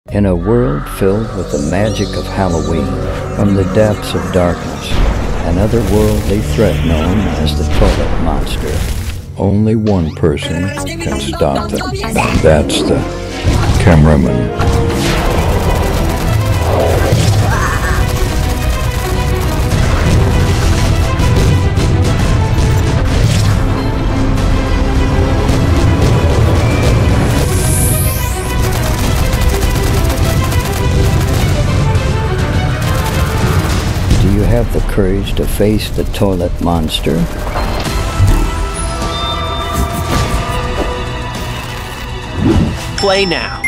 In a world filled with the magic of Halloween, from the depths of darkness, an otherworldly threat known as the toilet monster. Only one person can stop them. That's the cameraman. Do you have the courage to face the toilet monster? Play now.